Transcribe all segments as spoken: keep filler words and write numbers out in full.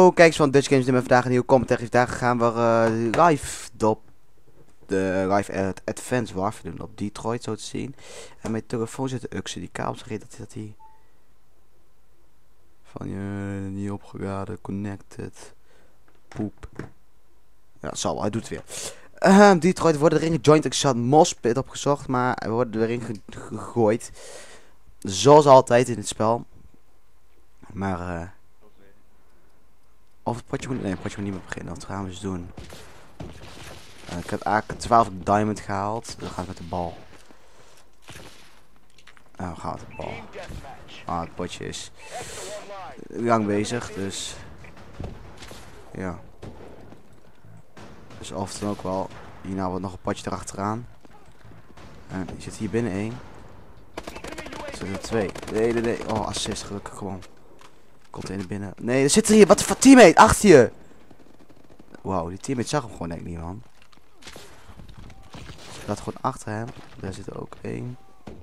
Hallo, kijkers van Dutch Games. Nemen vandaag een nieuwe comment tegen. Vandaag gaan we uh, live op de live Advance Warfare doen op Detroit, zo te zien. En mijn telefoon zit de uxen. Die kabels vergeten dat hij van je niet opgeladen, connected, poep. Ja, het zal wel. Hij doet het weer. Uh, Detroit worden erin gejoined. Ik zat Mospit opgezocht, maar we worden erin ge gegooid. Zoals altijd in het spel. Maar uh, of het potje moet, nee, het potje moet niet meer beginnen. Wat gaan we eens doen? Uh, ik heb eigenlijk twaalf diamond gehaald. Dan ga ik met de bal. Nou, we gaan met de bal. Ah, het potje is lang bezig, dus ja. Dus of dan ook wel. Hier nou wordt nog een potje erachteraan. En je zit hier binnen één. Er zitten er twee. Nee, nee, nee. Oh, assist, gelukkig gewoon. Komt er binnen. Nee, er zit er hier. Wat voor teammate? Achter je. Wauw, die teammate zag hem gewoon denk ik niet, man. Dat gewoon achter hem. Daar zit er ook één.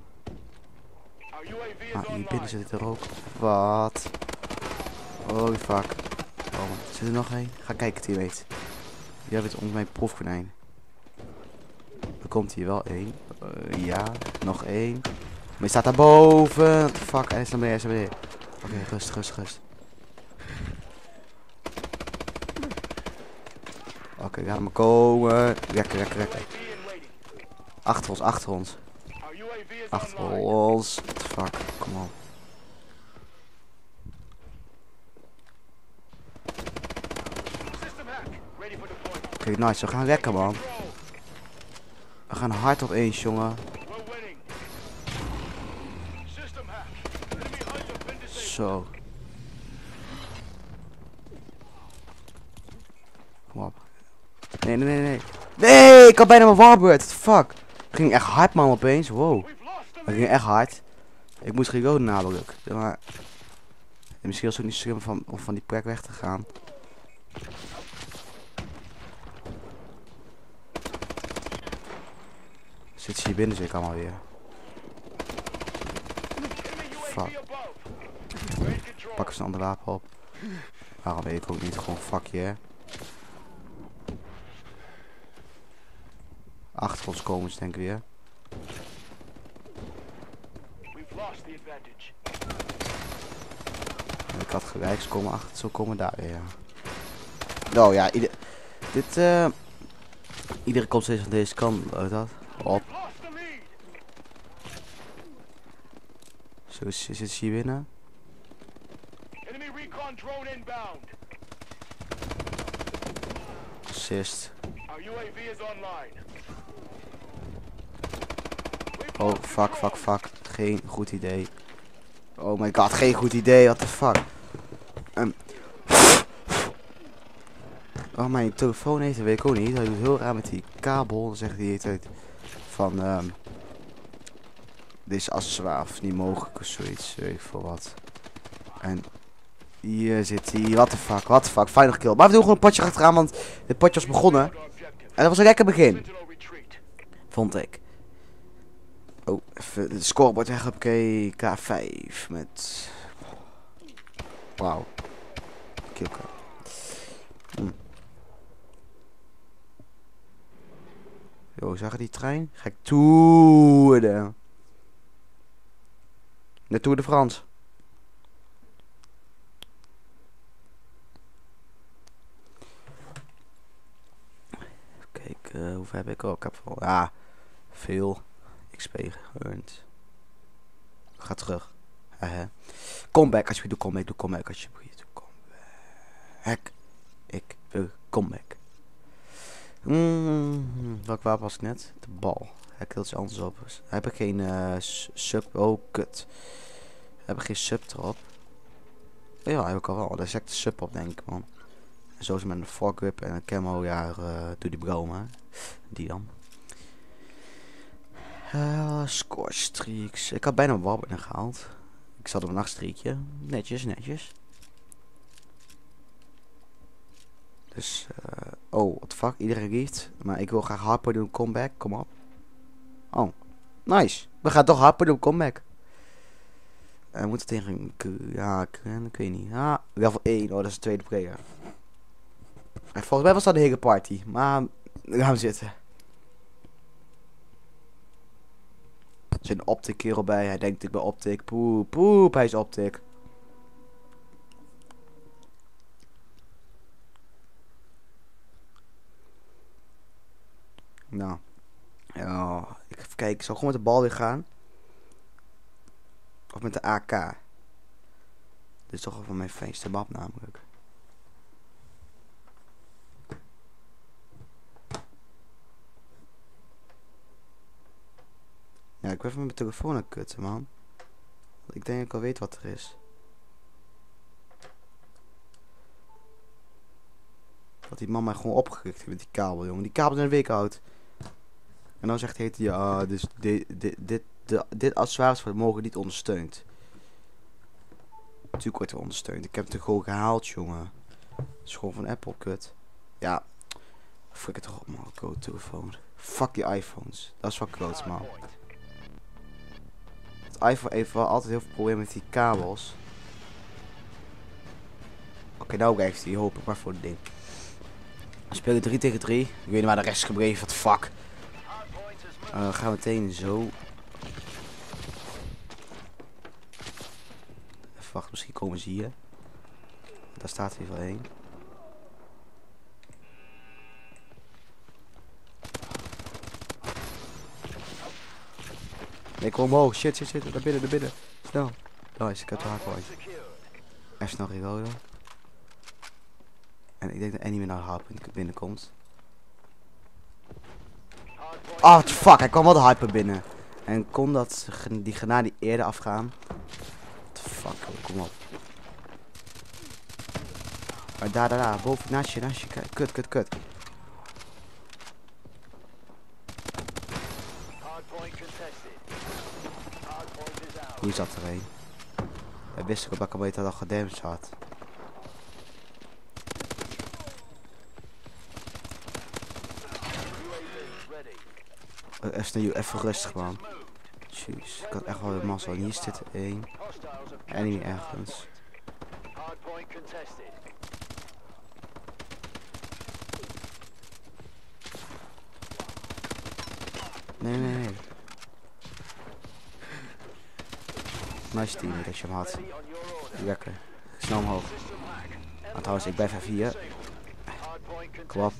Ah, hier binnen zit er ook. Wat? Holy fuck. Oh, zit er nog één? Ga kijken, teammate. Jij bent onder mijn proefkonijn. Er komt hier wel één. Uh, ja, nog één. Maar je staat daar boven. What the fuck? Hij is naar beneden, hij is naar beneden. Oké, okay, rust, rust, rust. Oké, okay, laat hem komen. Lekker, lekker, lekker. Achter ons, achter ons. Achter ons. What the fuck? Kom op. Oké, okay, nice. We gaan lekker, man. We gaan hard op eens, jongen. Zo. Kom op. Nee, nee, nee, nee. Nee, ik had bijna mijn warbird. What the fuck? Het ging echt hard, man, opeens. Wow. Het ging echt hard. Ik moest reloaden namelijk. Maar en misschien was het ook niet slim van, om van die plek weg te gaan. Zit ze hier binnen, zeker allemaal weer. Fuck. Pak eens een ander wapen op. Waarom weet ik ook niet. Gewoon fuck je, hè. Achter ons komen ze denk ik weer. Ik had gelijk, ze komen achter, zo komen daar weer, ja. Oh ja, ieder, dit, uh, iedere komt steeds van deze kant, uh, dat, op. Zo, zit ze hier binnen. Assist. Oh, fuck, fuck, fuck. Geen goed idee. Oh my god, geen goed idee. What the fuck. Um. Oh, mijn telefoon heeft, dat weet ik ook niet. Hij doet heel raar met die kabel. Dan zegt hij het van... Um, dit is accessoire of niet mogelijk of zoiets. Weet ik veel wat. En... Hier zit hij. What the fuck, what the fuck. Final kill. Maar we doen gewoon een potje achteraan, want dit potje was begonnen. En dat was een lekker begin. Vond ik. Oh, even de scorebord weg. Oké, okay, K vijf met... Wauw. Killcam. Hm. Yo, zag je die trein? Ga ik toeren. De Tour de France. Kijk, uh, hoeveel heb ik ook? Ik heb wel... Ja, veel. X P geëarnd. Ga terug. Uh, comeback, alsjeblieft, doe comeback, doe comeback, alsjeblieft, doe comeback. Ik wil comeback. Mm, welk wapen was ik net? De bal. Hij kilt iets anders op. Heb ik geen uh, sub. Oh, kut. Heb ik geen sub erop? Ja, heb ik al wel. Daar zet ik de sub op, denk ik, man. En zo is met een foregrip en een camo, ja, uh, doe die bromen. Die dan. Uh, score streaks. Ik had bijna een warbird gehaald. Ik zat op een nachtstreekje. Netjes, netjes. Dus, uh, oh, what the fuck. Iedereen rieft. Maar ik wil graag Harper doen comeback. Kom op. Oh, nice. We gaan toch Harper doen comeback. En we moeten tegen een... Ja, ik, ik weet niet. Ah, level één. Oh, dat is de tweede player. En volgens mij was dat de hele party. Maar, dan gaan we zitten. Er zit een optic kerel bij. Hij denkt ik ben optic. Poep, poep, hij is optic. Nou. Ja, ik even kijken. Ik zal gewoon met de bal weer gaan. Of met de A K. Dit is toch wel van mijn fijnste map namelijk. Ja, ik wil even mijn telefoon aan kutten, man. Ik denk dat ik al weet wat er is. Dat die man mij gewoon opgericht heeft met die kabel, jongen. Die kabel is een week oud. En dan zegt hij, ja, dus dit, dit, dit, dit, dit accessoires mogen niet ondersteund. Natuurlijk wordt er ondersteund. Ik heb het er gewoon gehaald, jongen. Het is gewoon van Apple, kut. Ja. Frik het toch op, man. Go telefoon. Fuck die iPhones. Dat is wel kloot, man. Het iPhone heeft wel altijd heel veel problemen met die kabels. Oké, okay, nou blijft hij. Hoop ik maar voor het ding. We spelen drie tegen drie. Ik weet niet waar de rest is gebleven. Wat fuck. Uh, dan gaan we meteen zo. Even wachten, misschien komen ze hier. Daar staat er weer wel één. Nee, kom omhoog. Shit, shit, shit. Naar binnen, naar binnen. Snel. Nice, ik heb de hardpoint. Even snel reloaden. En ik denk dat Annie naar de hardpoint binnenkomt. Oh, fuck. Hij kwam wel de hyper binnen. En kon dat die granaat eerder afgaan. What the fuck, kom op. Maar daar, daar, daar. Boven, naast je, naast je. Kut, kut, kut. Hier zat er een. Hij wist ook dat ik al beter al gedamaged had. Even, even rustig, man. Jeez, ik had echt wel een massa. Hier zit er één. Enemy ergens. Nee, nee, nee. Nice team dat je hem had. Lekker. Snel omhoog. Maar trouwens, ik blijf even hier. Kom op.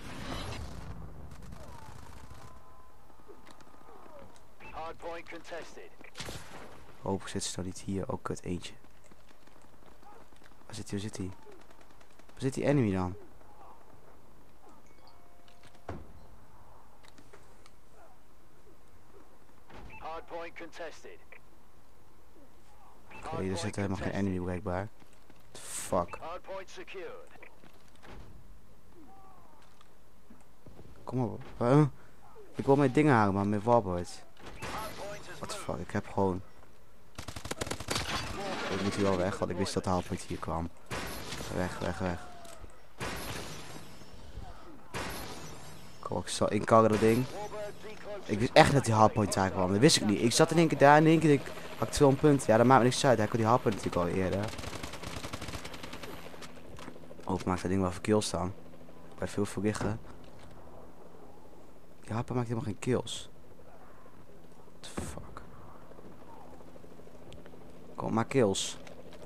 Hopelijk zit ze dan niet hier. Ook kut eentje. Waar zit hij? Waar zit hij? Waar zit die enemy dan? Oké, okay, er zit helemaal geen enemy blijkbaar. Fuck. Kom op. Uh, ik wil mijn dingen halen, maar mijn wallboard. What the fuck, ik heb gewoon... Ik moet hier wel weg, want ik wist dat de hardpoint hier kwam. Weg, weg, weg. Kom, ik zal inkarren dat ding. Ik wist echt dat die hardpoint daar kwam, dat wist ik niet. Ik zat in één keer daar en in één keer ik had ik zo'n punt. Ja, dat maakt me niks uit, hij kon die hardpoint natuurlijk al eerder. Oh, ik maak dat ding wel voor kills staan. Ik blijf veel voor liggen. Die hardpoint maakt helemaal geen kills. What the fuck. Kom maar kills.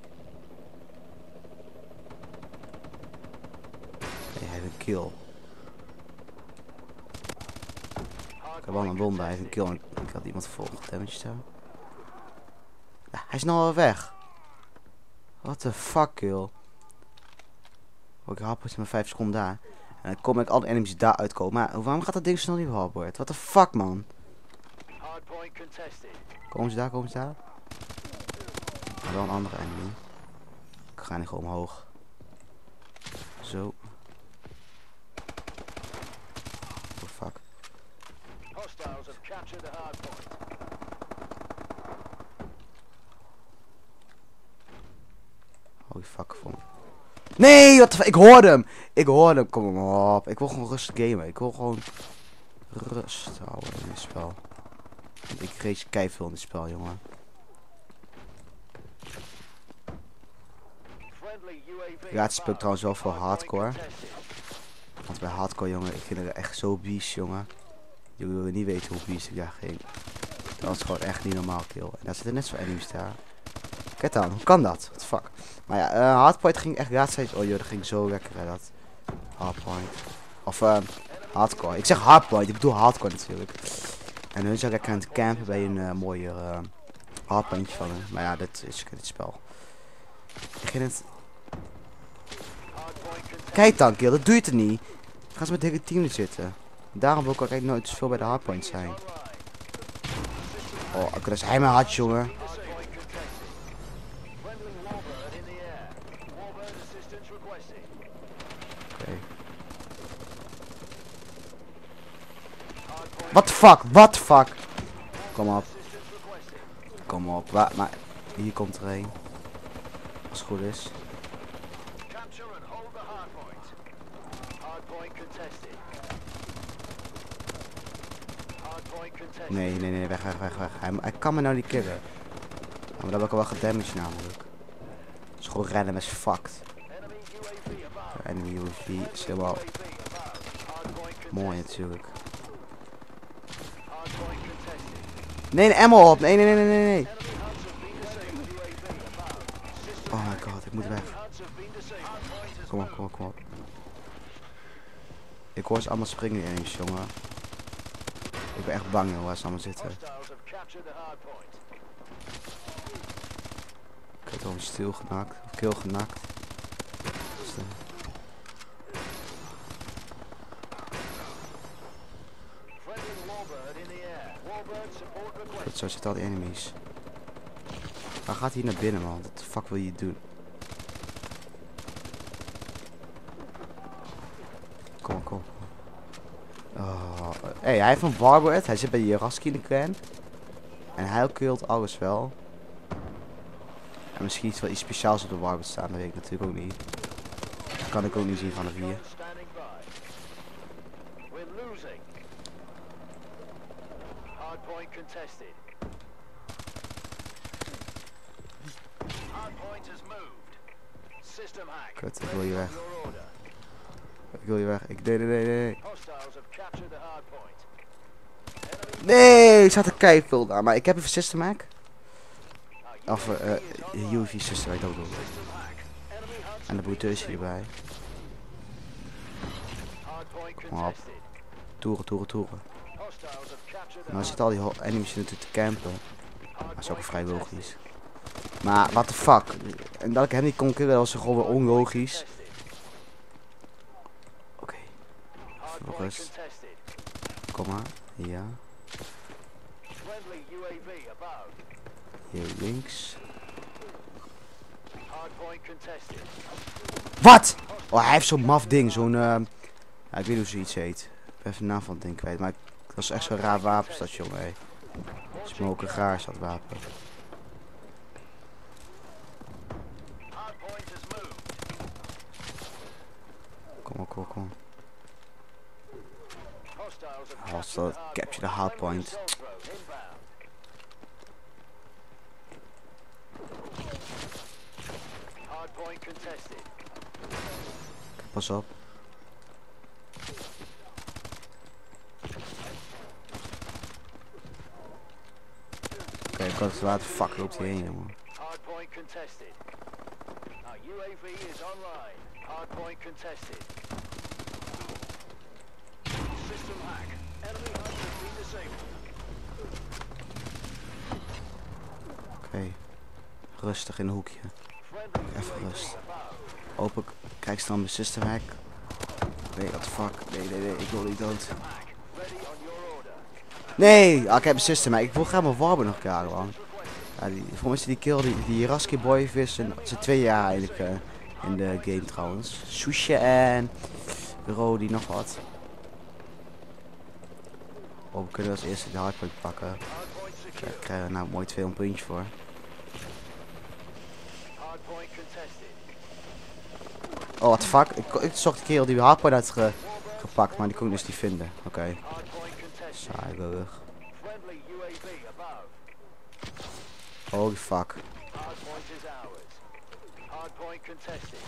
Nee, hij heeft een kill. Ik heb wel een bom bij, hij heeft een kill en ik had iemand vol damage staan. Ja, hij is nou al weg. What the fuck, kill. Oh, ik hap met vijf seconden daar. En dan kom ik al de enemies daar uitkomen. Maar waarom gaat dat ding snel niet hardboard? What the fuck, man. Komen ze daar, komen ze daar? Maar wel een andere enemy. Ik ga niet gewoon omhoog. Zo. Oh fuck. Holy fuck, van. Nee, wat de fuck, ik hoorde hem. Ik hoorde hem, kom maar op. Ik wil gewoon rustig gamen. Ik wil gewoon rust houden in dit spel. Ik race keiveel in dit spel, jongen. Ja, het speelt trouwens wel voor hardcore. Want bij hardcore, jongen, ik vind het echt zo beast, jongen. Jullie willen niet weten hoe beast ik daar ging. Dat was gewoon echt niet normaal, kill. En daar zitten net zo enemies daar. Kijk dan, hoe kan dat? What the fuck? Maar ja, uh, hardpoint ging echt gratis. Oh joh, dat ging zo lekker, hè, dat. Hardpoint. Of, uh, hardcore. Ik zeg hardpoint, ik bedoel hardcore natuurlijk. En hun zijn lekker aan het campen bij een uh, mooie uh, hardpointje van hen. Maar ja, dit is dit spel. Ik ging het... Kijk dan, kill, dat doe je het niet. Ga eens met het hele team zitten. Daarom wil ik ook eigenlijk nooit zoveel bij de hardpoint zijn. Oh, dat is hij mijn hart, jongen. Okay. What the fuck? What the fuck? Kom op. Kom op. Waar, maar hier komt er een. Als het goed is. Nee, nee, nee, weg, weg, weg, weg. Hij, hij kan me nou niet killen. Ja, maar dan heb ik al wel gedamaged namelijk. Het is gewoon rennen is fucked. Enemy U A V is helemaal mooi natuurlijk. Nee, een ammo op. Nee, nee, nee, nee, nee. Oh my god, ik moet weg. Kom op, kom op, kom op. Ik hoor ze allemaal springen ineens, jongen. Ik ben echt bang, joh, waar ze allemaal zitten. Ik heb hem stil genakt, of kill genakt. Goed, zo zitten al die enemies. Waar gaat hij naar binnen, man? Wat de fuck wil je doen? Kom, kom. Oh. Hey, hij heeft een Warbird. Hij zit bij Jaraski in de clan. En hij killt alles wel. En misschien is wel iets speciaals op de Warbird staan. Dat weet ik natuurlijk ook niet. Dat kan ik ook niet zien van de vier. Kut, ik wil je weg. Ik wil je weg. Ik nee, nee, nee, nee. Nee, ik zat er keiveel aan. Maar ik heb even System Hack. Of uh, uh, U A V System Hack, dat bedoel ik. En de boeteus hierbij. Kom op. Toeren, toeren, toeren. Nou zitten al die enemies natuurlijk te campen. Dat is ook vrij logisch. Maar, what the fuck. En dat ik hem niet kon killen, was gewoon weer onlogisch. Oké. Okay. Rust. Kom maar. Ja. Hier links. Wat? Oh, hij heeft zo'n maf ding. Zo'n... Uh... Ja, ik weet niet hoe zoiets heet. Ik ben even de naam van het ding kwijt. Maar dat is echt zo'n raar wapenstation, hé. Smoken graag is dat wapen. Kom op, kom op, kom. Hostile, capture the hardpoint. Pas op. Oké, ik had het water. Fuck, loopt hij heen, jongen. Oké, okay. Rustig in een hoekje. Even rust. Hopelijk krijg ik dan mijn System Hack. Nee, what the fuck. Nee, nee, nee, ik wil niet dood. Nee, ah, ik heb een System Hack. Ik wil graag mijn Warber nog krijgen, man. Ja, die, volgens mij is die kill, die, die Raski Boy vis, en ze twee jaar eigenlijk uh, in de game trouwens. Soesje en Rodi nog wat. Oh, we kunnen als eerste de hardpoint pakken. Daar krijgen we nou mooi tweehonderd puntjes voor. Oh, what the fuck. Ik, ik zocht de kerel die we hardpoint had ge, gepakt, maar die kon ik dus niet vinden. Oké. Okay. Saai, lullig. Holy fuck. Hardpoint contested.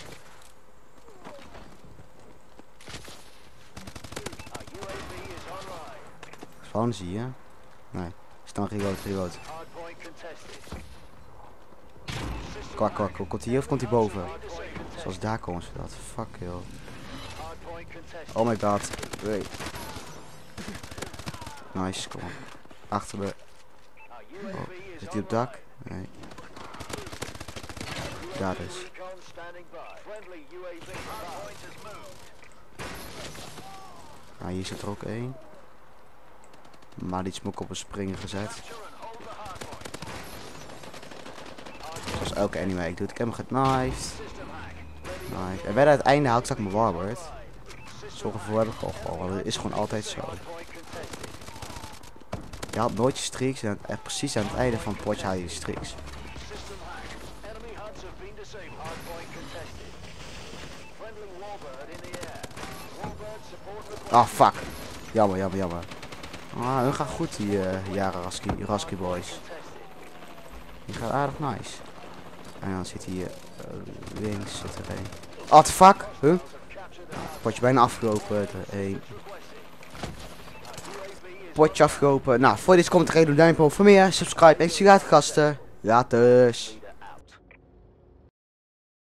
Our U A V is online. Spawn zie je? Nee. Is dan reload, reload. Hardpoint contested. Kwak, kwak. Komt hij hier of komt hij boven? Zoals daar komen ze dat. Fuck joh. Hardpoint contested. Oh my god. Wait. Nice, kom op. Achter me. Our U A Oh, V is zit hij op het dak? Nee. Daar dus. recon standing by. Friendly U A V. Hardpoint has moved. Nou, hier zit er ook één. Maar die is me ook op een springen gezet. Capture and hold the hardpoint. Zoals elke anime. Ik doe het. Ik heb hem geknifed. System hack. Nice. En bij het einde hou ik straks mijn warbird. Zoveel heb ik al gewoon. Want dat is gewoon altijd zo. Hardpoint contested. Je haalt nooit je streaks. En echt precies aan het einde van het potje haal je je streaks. System hack. Enemy hunts have been disabled. Hardpoint contested. Friendly warbird in the air. Warbird support required. Ah, fuck. Jammer, jammer, jammer. Ah, hun gaan goed, die uh, jaren Rasky, Rasky boys. Die gaat aardig nice. En dan zit hier uh, links zit er een. Ah, the fuck? Huh? Potje bijna afgelopen. Een. Potje afgelopen. Nou, voor dit komt er een duimpje omhoog voor meer. Subscribe en zie je later, gasten. Laters.